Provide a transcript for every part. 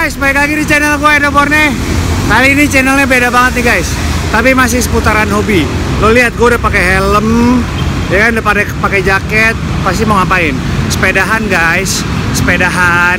guys, balik lagi di channel gue Edo Borne. Kali ini channelnya beda banget nih guys, tapi masih seputaran hobi. Lo lihat gue udah pakai helm, ya kan, udah pakai jaket. Pasti mau ngapain? Sepedahan guys, sepedahan.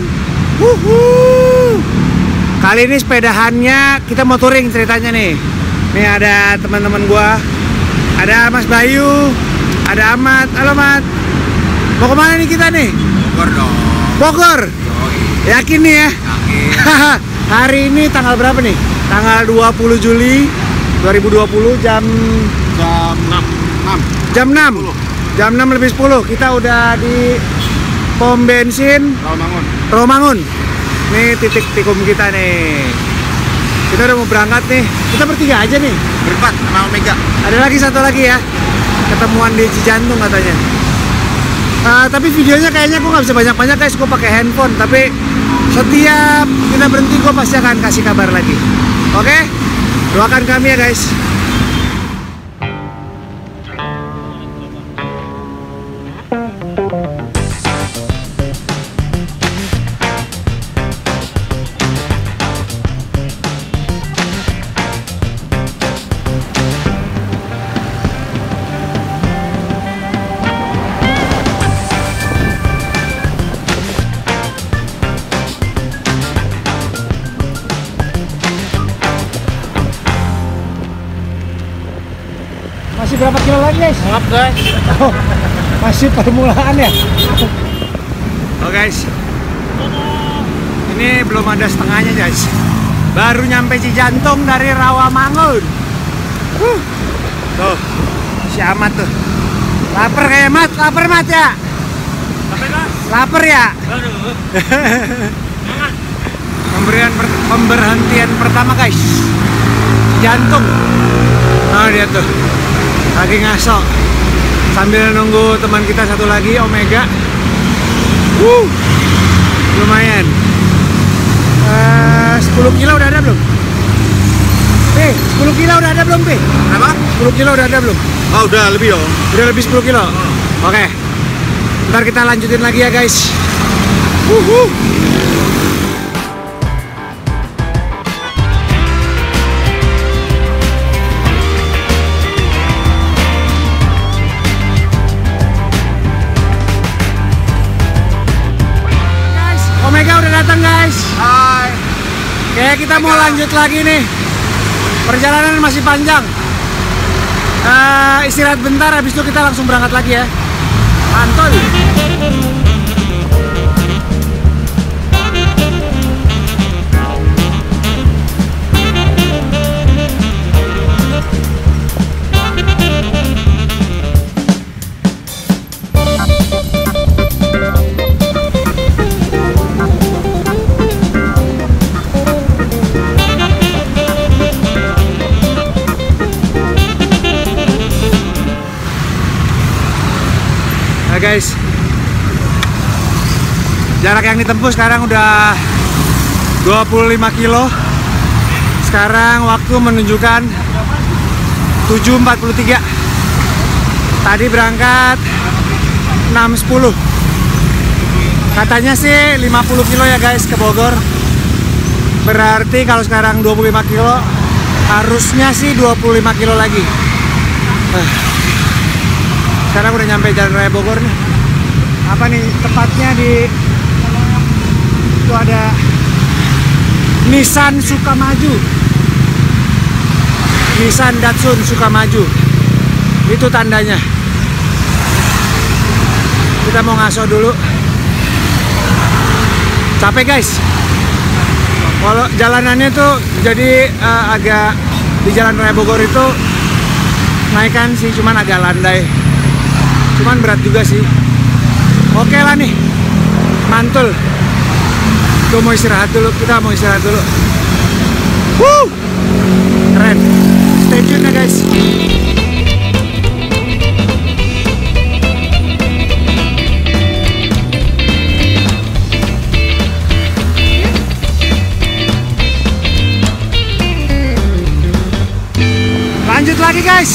Kali ini sepedahannya kita mau touring ceritanya nih. Nih ada teman-teman gue, ada Mas Bayu, ada Ahmad. Halo Mat, mau kemana nih kita nih? Bogor dong. Bogor? Yakin nih ya? Yakin. Hari ini tanggal berapa nih? Tanggal 20 Juli 2020 jam 6. Jam 6 lebih 10. Kita udah di pom bensin Rawamangun. Nih titik tikum kita nih. Kita udah mau berangkat nih. Kita bertiga aja nih. Berempat sama Omega. Ada lagi satu lagi ya. Ketemuan di Cijantung katanya. Tapi videonya kayaknya gue nggak bisa banyak-banyak guys. Gue pakai handphone. Tapi setiap kita berhenti gue pasti akan kasih kabar lagi. Oke? Doakan kami ya guys. Masih berapa kilo lagi guys? Maaf guys. Oh, masih permulaan ya? Oh guys, ini belum ada setengahnya guys. Baru nyampe Cijantung dari Rawamangun. Tuh, si Ahmad tuh. Lapar kayak Mat, lapar Mat ya? Lapar ya? Pemberhentian pertama guys, Cijantung. Oh dia tuh lagi ngaso sambil nunggu teman kita satu lagi, Omega. Lumayan. 10 kilo udah ada belum? 10 kilo udah ada belum, Pi? Apa? 10 kilo udah ada belum? Oh udah lebih dong. Udah lebih 10 kilo? Oke. Ntar kita lanjutin lagi ya guys. Omega udah datang guys. Hai. Kayak kita mau lanjut lagi nih. Perjalanan masih panjang. Istirahat bentar, habis itu kita langsung berangkat lagi ya. Mantul. Nah guys, jarak yang ditempuh sekarang udah 25 kilo. Sekarang waktu menunjukkan 7.43. Tadi berangkat 6.10. Katanya sih 50 kilo ya guys ke Bogor. Berarti kalau sekarang 25 kilo, harusnya sih 25 kilo lagi. Sekarang udah nyampe Jalan Raya Bogor nih. Apa nih tepatnya di itu ada Nissan Sukamaju. Nissan Datsun Sukamaju. Itu tandanya. Kita mau ngaso dulu. Capek guys. Kalau jalanannya tuh jadi agak di Jalan Raya Bogor itu naikan sih, cuman agak landai. Cuman berat juga sih. Oke lah nih, mantul. Gue mau istirahat dulu, kita mau istirahat dulu. Keren. Stay tune ya guys. Lanjut lagi guys.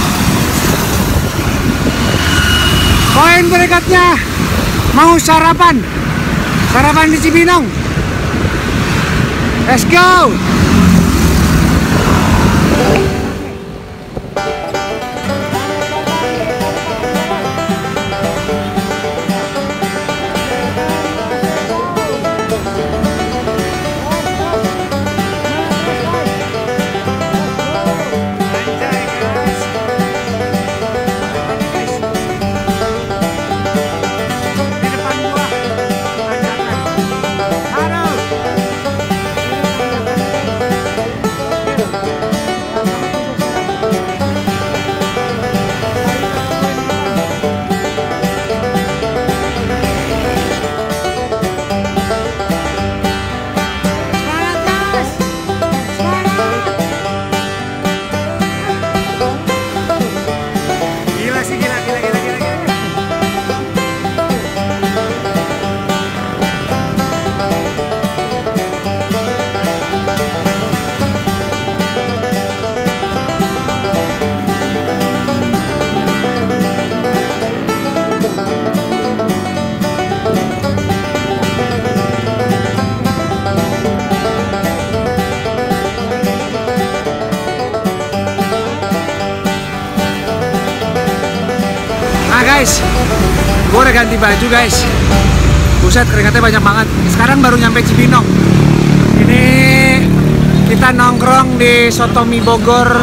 Poin berikutnya mau sarapan di Cibinong. Let's go. Guys, gue udah ganti baju guys. Buset, keringatnya banyak banget. Sekarang baru nyampe Cibinong. Ini kita nongkrong di Sotomi Bogor.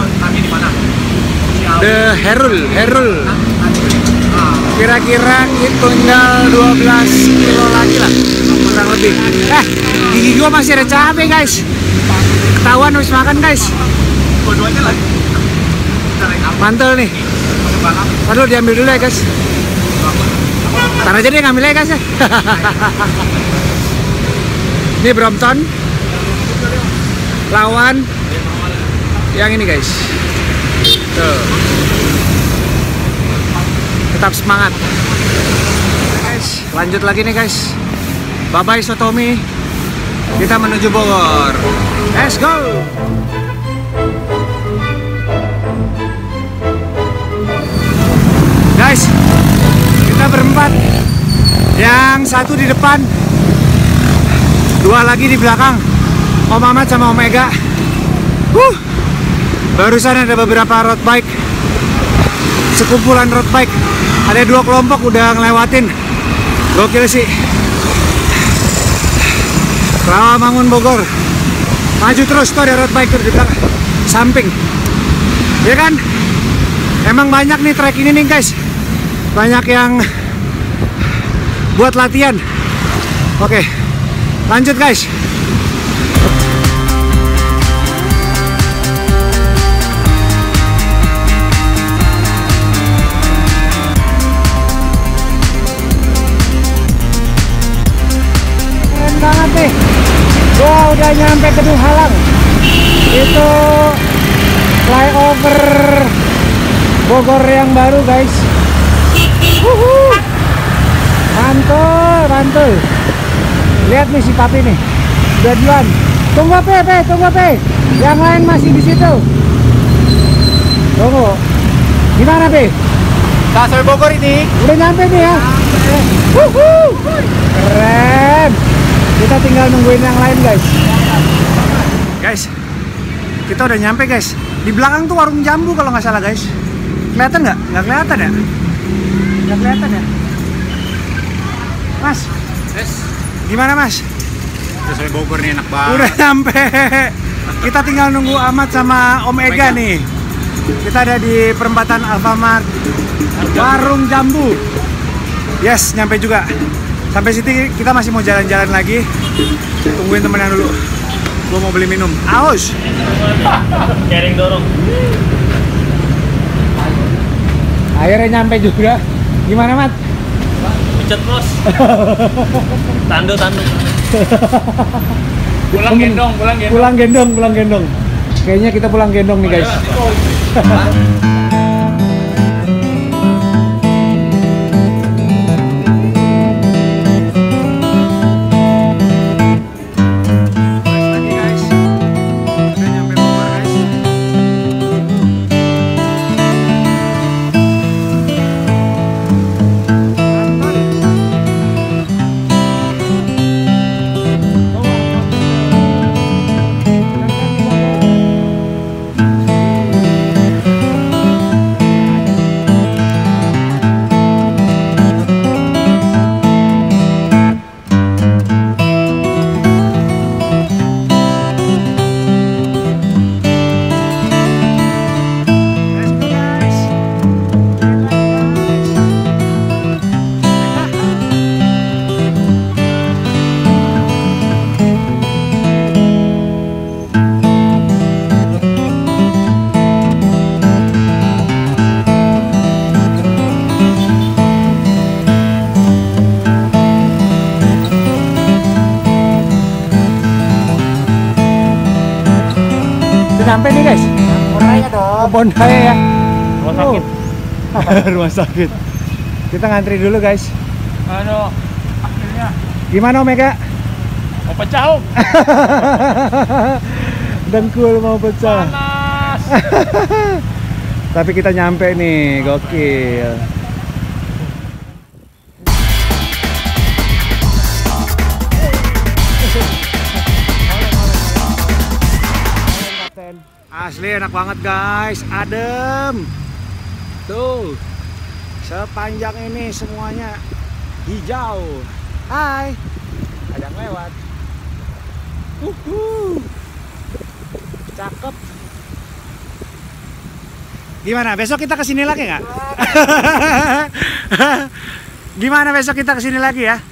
The Herul. Kira-kira tinggal 12 kilo lagi lah, kurang lebih. Gigi gue masih ada cabai guys. Ketahuan habis makan guys. Mantul nih. Aduh, diambil dulu ya guys. Ntar aja dia ngambil ya guys ya. Ini Brompton lawan yang ini guys. Tuh. Tetap semangat guys. Lanjut lagi nih guys. Bye bye Sotomi. Kita menuju Bogor. Let's go. Guys, kita berempat. Yang satu di depan, dua lagi di belakang. Om Ahmad sama Om Ega. Barusan ada beberapa road bike, sekumpulan road bike. Ada 2 kelompok udah ngelewatin. Gokil sih. Rawamangun Bogor. Maju terus, tuh ada road bike di belakang, samping. Ya kan? Emang banyak nih trek ini nih guys. Banyak yang buat latihan. Oke, lanjut guys. Keren banget nih. Gua udah nyampe Kedung Halang. Itu flyover Bogor yang baru guys. Mantul. Lihat nih si Papi nih, udah duluan. Tunggu Pe. Yang lain masih di situ. Tunggu. Gimana Pe? Sampai Bogor ini. Udah nyampe nih ya. Keren. Kita tinggal nungguin yang lain guys. Guys, kita udah nyampe guys. Di belakang tuh warung jambu kalau nggak salah guys. Kelihatan nggak? Nggak kelihatan ya? Nggak kelihatan ya? Mas, gimana mas? Udah sampai Bogor nih, enak banget. Udah nyampe. Kita tinggal nunggu Ahmad sama Om Ega nih. Kita ada di perempatan Alfamart Warung Jambu. Yes, nyampe juga. Sampai situ kita masih mau jalan-jalan lagi. Tungguin temennya dulu. Gua mau beli minum. Aus. Kering dorong. Akhirnya nyampe juga. Gimana Mat? Pucat bos. Tando. Pulang gendong. Kayaknya kita pulang gendong nih guys. nyampe nih guys. Raya dong. Kebon Raya ya. Rumah sakit. Rumah sakit. Kita ngantri dulu guys. Aduh, akhirnya Gimana Omega? mau pecah Om. Dengkul mau pecah. Panas. Tapi kita nyampe nih, gokil. Asli enak banget guys, adem. Tuh, sepanjang ini semuanya hijau. Hai, ada yang lewat. Cakep. Gimana? Besok kita kesini lagi nggak? Gimana besok kita kesini lagi ya?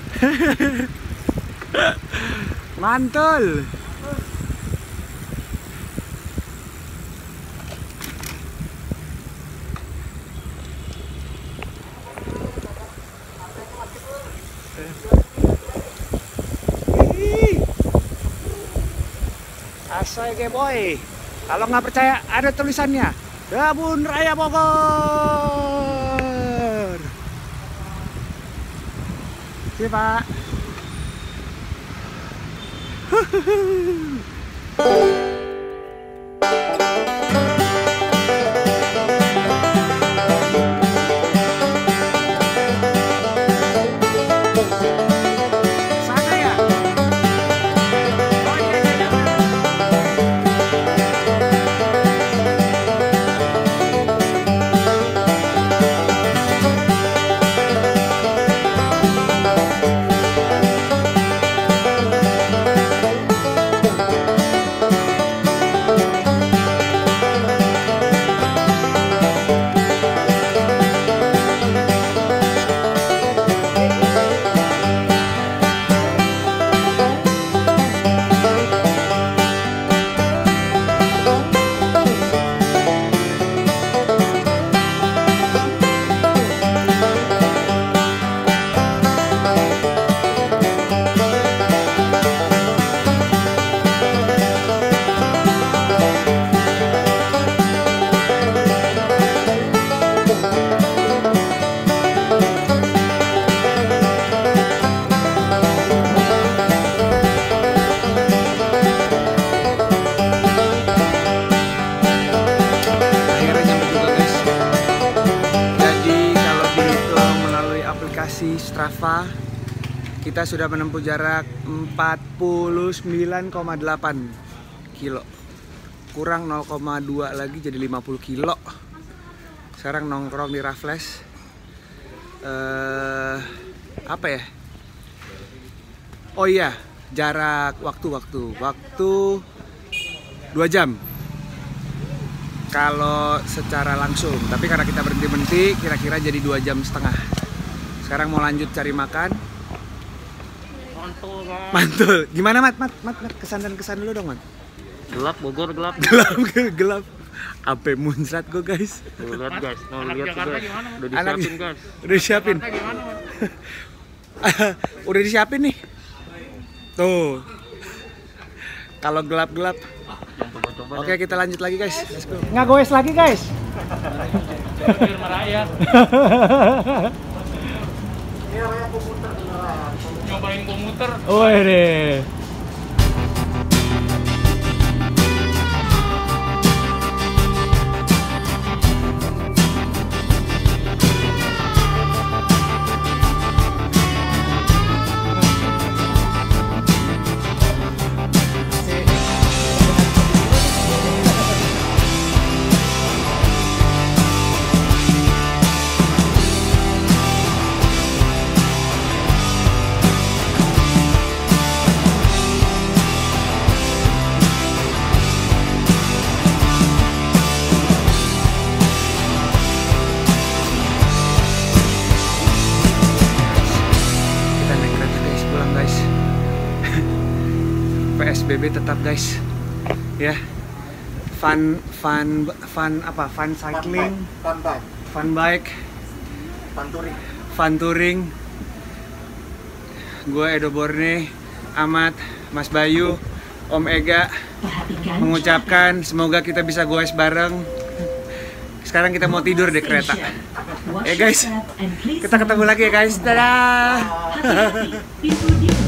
Mantul. Asoy boy. Kalau nggak percaya ada tulisannya. Kebun Raya Bogor. Sini Pak. Sana ya? Oh, iya. Strava kita sudah menempuh jarak 49,8 kilo, kurang 0,2 lagi jadi 50 kilo. Sekarang nongkrong di Raffles. Apa ya? Oh iya, jarak waktu 2 jam kalau secara langsung, tapi karena kita berhenti kira-kira jadi 2,5 jam. Sekarang mau lanjut cari makan. Mantul. Gimana Mat? Kesan dan kesan dulu dong Mat. Gelap Bogor, gelap. Gelap. Sampai muncrat gue guys. Tuh, lihat guys. Tuh, lihat tuh guys. Udah Anak- disiapin guys. Udah disiapin. Udah disiapin nih. Tuh. Kalau gelap-gelap. Yang coba-coba. Oke, kita lanjut lagi guys. Let's go. Nggak goes lagi guys. Rumah Raya. Nyobain komuter. Woi deh. PSBB tetap guys, ya. Fun cycling, fun bike, fun touring. Gue Edo Borne, Ahmad, Mas Bayu, Om Ega mengucapkan semoga kita bisa goes bareng. Sekarang kita mau tidur di kereta. Guys, kita ketemu lagi ya guys. Dadah.